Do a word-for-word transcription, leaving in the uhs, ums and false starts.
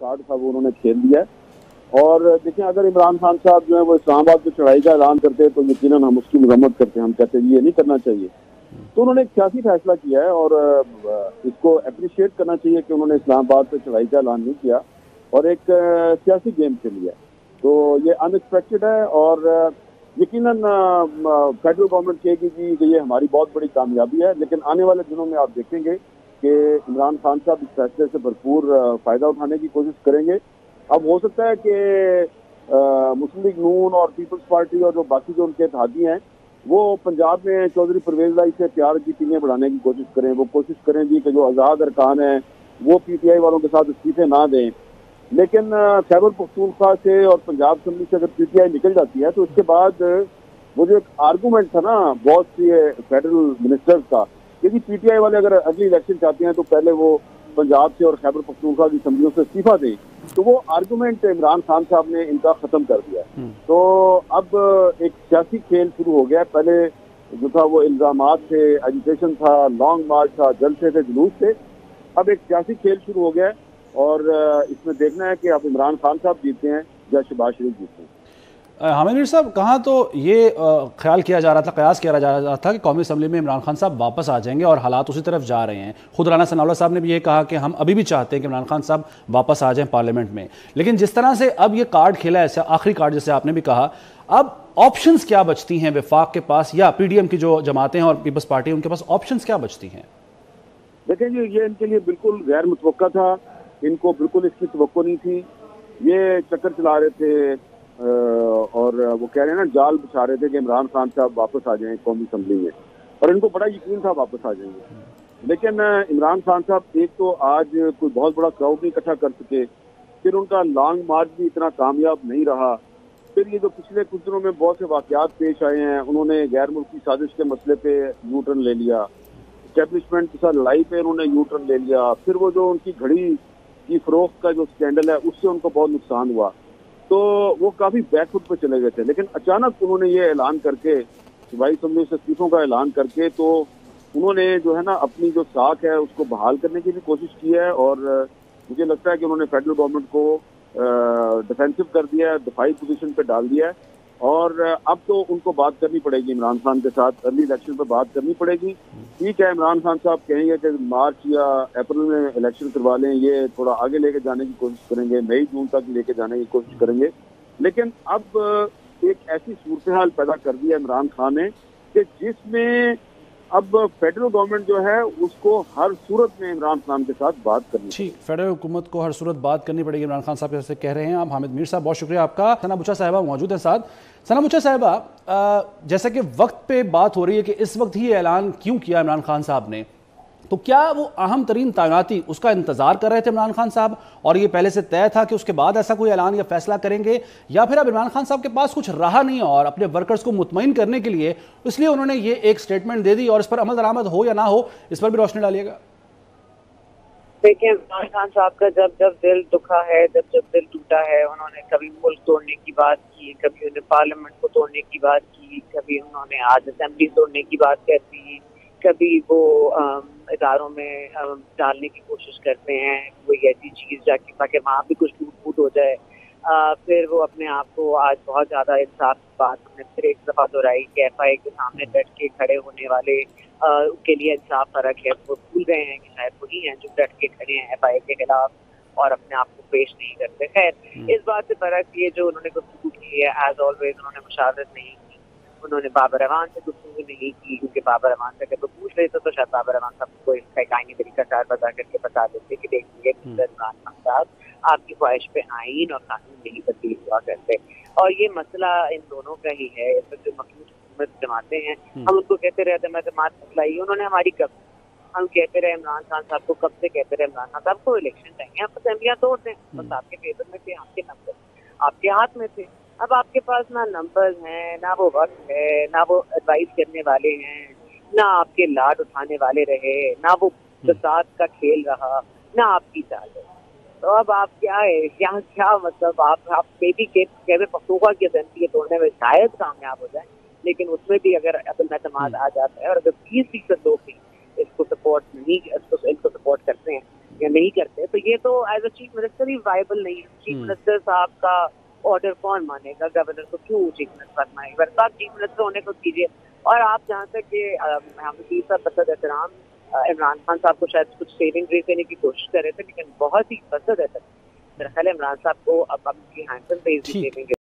Card था वो उन्होंने खेल दिया है। और देखिए, अगर इमरान खान साहब जो है वो इस्लामाबाद में चढ़ाई का ऐलान करते तो यकीनन हम उसकी मरम्मत करते हैं, हम कहते हैं ये नहीं करना चाहिए। तो उन्होंने एक सियासी फैसला किया है और इसको अप्रिशिएट करना चाहिए कि उन्होंने इस्लामाबाद पे चढ़ाई का ऐलान नहीं किया और एक सियासी गेम खेल लिया। तो ये अनएक्सपेक्टेड है और यकीनन फेडरल गवर्नमेंट कहेगी कि ये हमारी बहुत बड़ी कामयाबी है, लेकिन आने वाले दिनों में आप देखेंगे कि इमरान खान साहब इस फैसले से भरपूर फायदा उठाने की कोशिश करेंगे। अब हो सकता है कि मुस्लिम लीग नून और पीपल्स पार्टी और जो बाकी जो उनके इत्तेहादी हैं वो पंजाब में चौधरी परवेज लाई से प्यार की टीमें बढ़ाने की कोशिश करें, वो कोशिश करेंगी कि जो आज़ाद अरकान हैं वो पीटीआई वालों के साथ इस्तीफे ना दें। लेकिन खैबर पख्तूनख्वा से और पंजाब असम्बली से अगर पीटीआई निकल जाती है तो उसके बाद वो जो एक आर्गूमेंट था ना बहुत सी फेडरल मिनिस्टर्स का, यदि पीटीआई वाले अगर अगली इलेक्शन चाहते हैं तो पहले वो पंजाब से और खैबर पख्तूनख्वा की असम्बलियों से इस्तीफा दें, तो वो आर्गूमेंट इमरान खान साहब ने इनका खत्म कर दिया है। तो अब एक सियासी खेल शुरू हो गया है। पहले जो था वो इल्जामात थे, एजुटेशन था, लॉन्ग मार्च था, जलसे थे, जुलूस थे। अब एक सियासी खेल शुरू हो गया है और इसमें देखना है कि अब इमरान खान साहब जीतते हैं या शहबाज शरीफ जीतते हैं। हामिद मीर साहब, कहाँ तो ये ख्याल किया जा रहा था, कयास किया जा रहा था कि कौमी असम्बली में इमरान खान साहब वापस आ जाएंगे और हालात उसी तरफ जा रहे हैं। खुद राना सनाउल्लाह साहब ने भी ये कहा कि हम अभी भी चाहते हैं कि इमरान खान साहब वापस आ जाएं पार्लियामेंट में। लेकिन जिस तरह से अब ये कार्ड खेला है, आखिरी कार्ड जैसे आपने भी कहा, अब ऑप्शंस क्या बचती हैं वफाक के पास या पीडीएम की जो जमातें हैं और पीपल्स पार्टी, उनके पास ऑप्शंस क्या बचती हैं? देखें जी, ये इनके लिए बिल्कुल गैर मुतवक्का था, इनको बिल्कुल इसकी तवक्को नहीं थी। ये चक्कर चला रहे थे और वो कह रहे हैं ना, जाल बिछा रहे थे कि इमरान खान साहब वापस आ जाएं कौमी असम्बली में, और इनको बड़ा यकीन था वापस आ जाएंगे। लेकिन इमरान खान साहब एक तो आज कोई बहुत बड़ा क्राउड नहीं इकट्ठा कर सके, फिर उनका लॉन्ग मार्च भी इतना कामयाब नहीं रहा, फिर ये जो पिछले कुछ दिनों में बहुत से वाकयात पेश आए हैं, उन्होंने गैर मुल्की साजिश के मसले पे यू टर्न ले लिया, एस्टेब्लिशमेंट के साथ लड़ाई पे उन्होंने यू टर्न ले लिया, फिर वो जो उनकी घड़ी की फरोख्त का जो स्कैंडल है उससे उनको बहुत नुकसान हुआ, तो वो काफी बैकफुट पे चले गए थे। लेकिन अचानक उन्होंने ये ऐलान करके, सूबाई असम्बली से इस्तीफों का ऐलान करके, तो उन्होंने जो है ना अपनी जो साख है उसको बहाल करने की भी कोशिश की है और मुझे लगता है कि उन्होंने फेडरल गवर्नमेंट को डिफेंसिव कर दिया है, दिफाई पोजीशन पे डाल दिया है और अब तो उनको बात करनी पड़ेगी इमरान खान के साथ, अर्ली इलेक्शन पे बात करनी पड़ेगी। ठीक है, इमरान खान साहब कहेंगे कि मार्च या अप्रैल में इलेक्शन करवा लें, ये थोड़ा आगे लेके जाने की कोशिश करेंगे, मई जून तक लेके जाने की कोशिश करेंगे, लेकिन अब एक ऐसी सूरत हाल पैदा कर दी है इमरान खान ने कि जिसमें अब फेडरल गवर्नमेंट जो है उसको हर सूरत में इमरान खान के साथ बात करनी ठीक, फेडरल हुकूमत को हर सूरत बात करनी पड़ेगी इमरान खान साहब जैसे कह रहे हैं आप। हामिद मीर साहब, बहुत शुक्रिया आपका। सना बुच्चा साहिबा मौजूद हैं साथ। सना बुच्चा साहिबा, जैसे कि वक्त पे बात हो रही है कि इस वक्त ही ऐलान क्यों किया इमरान खान साहब ने, तो क्या वो अहम तरीन तैनाती उसका इंतजार कर रहे थे इमरान खान साहब और ये पहले से तय था कि उसके बाद ऐसा कोई ऐलान या फैसला करेंगे, या फिर अब इमरान खान साहब के पास कुछ रहा नहीं और अपने वर्कर्स को मुतमईन करने के लिए इसलिए उन्होंने ये एक स्टेटमेंट दे दी और इस पर अमल दरामद हो या ना हो इस पर भी रोशनी डालिएगा? देखिए, इमरान खान साहब का जब जब दिल दुखा है, जब जब दिल टूटा है, उन्होंने कभी मुल्क तोड़ने की बात की, कभी उन्होंने पार्लियामेंट को तोड़ने की बात की, कभी उन्होंने आज असेंबली तोड़ने की बात कहती, कभी वो इदारों में डालने की कोशिश करते हैं कोई ऐसी चीज जाके ताकि वहाँ भी कुछ टूट फूट हो जाए। आ, फिर वो अपने आप को आज बहुत ज्यादा इंसाफ की बात हमने फिर एक दफा दोहराई कि एफ आई के सामने डट के खड़े होने वाले आ, के लिए इंसाफ फर्क है। वो भूल गए हैं कि शायद वही हैं जो डट के खड़े हैं एफ आई के खिलाफ और अपने आप को पेश नहीं करते। खैर, इस बात से फर्क ये जो उन्होंने गुफ्तगू की है, एज ऑलवेज उन्होंने मुशावरत नहीं की, उन्होंने बाबर रहमान से गुफ्तगू नहीं की, क्योंकि बाबर रहमान से अगर वो पूछ रहे थे तो शायद बाबर रहमान साहब को इसका एक आईनी तरीका कार बता करके बता देते कि देखिए इमरान खान साहब, आपकी ख्वाहिश पे आईन और कानून नहीं तब्दील हुआ करते। और ये मसला इन दोनों का ही है। इसमें जो मखलूत हुकूमत जमाते हैं, हम उनको कहते रहते हैं जमात मसला ही, उन्होंने हमारी कब हम कहते रहे इमरान खान साहब को, कब से कहते रहे इमरान खान साहब को इलेक्शन चाहिए, आप असेंबलियां तोड़ दें, बस आपके फेवर में थे, आपके नंबर आपके हाथ में थे। अब आपके पास ना नंबर्स हैं, ना वो वक्त है, ना वो एडवाइस करने वाले हैं, ना आपके लाड उठाने वाले रहे, ना वो बसात का खेल रहा, ना आपकी चाल है। तो अब आप क्या है, क्या क्या मतलब आप आप बेबी के कहते पख्तूनख्वा की असेंबली तोड़ने में शायद कामयाब हो जाए, लेकिन उसमें भी अगर अदल एतमाद आ जाता है और अगर बीस फीसद लोग भी इसको सपोर्ट नहीं इसको इनको सपोर्ट करते हैं या नहीं करते, तो ये तो एज अ चीफ मिनिस्टर ही वायबल नहीं है। चीफ मिनिस्टर साहब का ऑर्डर कौन मानेगा? गवर्नर को क्यों चीफ मिनिस्टर मानेगा? बस आप चीफ मिनिस्टर होने को कीजिए। और आप जहाँ तक ये महमूद साहब बसद एहतराम इमरान खान साहब को शायद कुछ सेविंग ग्रेस देने की कोशिश कर रहे थे, लेकिन बहुत ही बसद एहतराम मेरा ख्याल है इमरान साहब को अब उनकी हैंडल भेज देंगे।